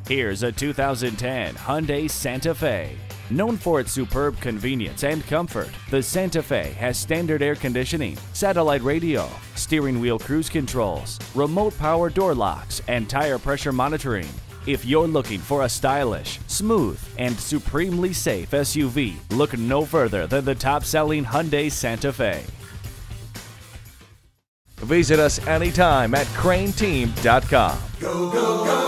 Here's a 2010 Hyundai Santa Fe. Known for its superb convenience and comfort, the Santa Fe has standard air conditioning, satellite radio, steering wheel cruise controls, remote power door locks, and tire pressure monitoring. If you're looking for a stylish, smooth, and supremely safe SUV, look no further than the top-selling Hyundai Santa Fe. Visit us anytime at crainteam.com. Go, go, go.